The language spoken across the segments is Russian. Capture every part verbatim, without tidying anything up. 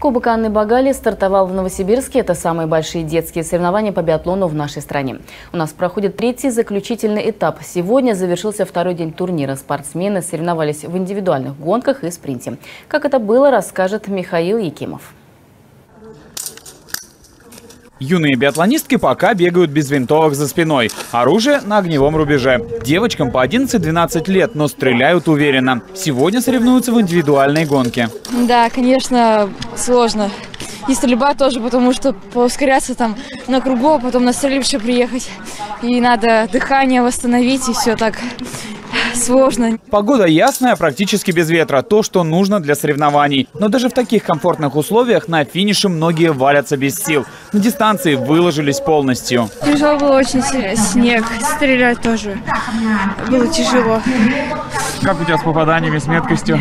Кубок Анны Багали стартовал в Новосибирске. Это самые большие детские соревнования по биатлону в нашей стране. У нас проходит третий заключительный этап. Сегодня завершился второй день турнира. Спортсмены соревновались в индивидуальных гонках и спринте. Как это было, расскажет Михаил Якимов. Юные биатлонистки пока бегают без винтовок за спиной. Оружие на огневом рубеже. Девочкам по одиннадцать-двенадцать лет, но стреляют уверенно. Сегодня соревнуются в индивидуальной гонке. Да, конечно, сложно. И стрельба тоже, потому что поускоряться там на кругу, а потом на стрельбище приехать. И надо дыхание восстановить, и все так сложно. Погода ясная, практически без ветра. То, что нужно для соревнований. Но даже в таких комфортных условиях на финише многие валятся без сил. На дистанции выложились полностью. Тяжело было очень сильно. Снег. Стрелять тоже было тяжело. Как у тебя с попаданиями, с меткостью?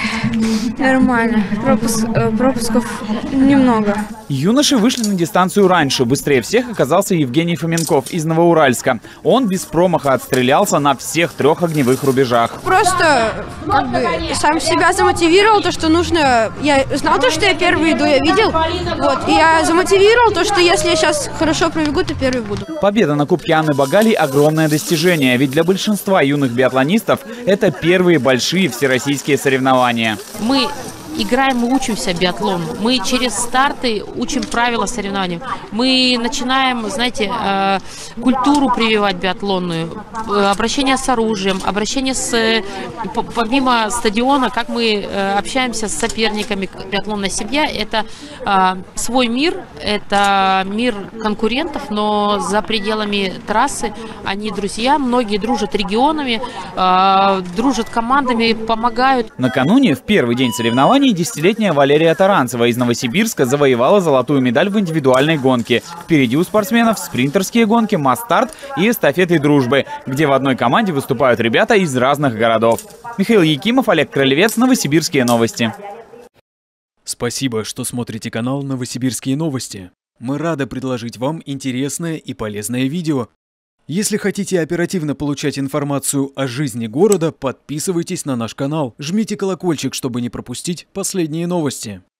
Нормально. Пропуск, пропусков немного. Юноши вышли на дистанцию раньше. Быстрее всех оказался Евгений Фоменков из Новоуральска. Он без промаха отстрелялся на всех трех огневых рубежах. Просто как бы сам себя замотивировал, то, что нужно. Я знал то, что я первый иду, я видел. Вот, и я замотивировал то, что если я сейчас хорошо пробегу, то первый буду. Победа на Кубке Анны Багали – огромное достижение. Ведь для большинства юных биатлонистов это первые большие всероссийские соревнования. Мы играем, мы учимся биатлону. Мы через старты учим правила соревнований. Мы начинаем, знаете, э, культуру прививать биатлонную, э, обращение с оружием, обращение с, помимо стадиона, как мы э, общаемся с соперниками. Биатлонная семья – это э, свой мир, это мир конкурентов, но за пределами трассы они друзья, многие дружат регионами, э, дружат командами, помогают. Накануне, в первый день соревнований, десятилетняя Валерия Таранцева из Новосибирска завоевала золотую медаль в индивидуальной гонке. Впереди у спортсменов спринтерские гонки, масс-старт и эстафеты дружбы, где в одной команде выступают ребята из разных городов. Михаил Якимов, Олег Кролевец, Новосибирские новости. Спасибо, что смотрите канал Новосибирские новости. Мы рады предложить вам интересное и полезное видео. Если хотите оперативно получать информацию о жизни города, подписывайтесь на наш канал, жмите колокольчик, чтобы не пропустить последние новости.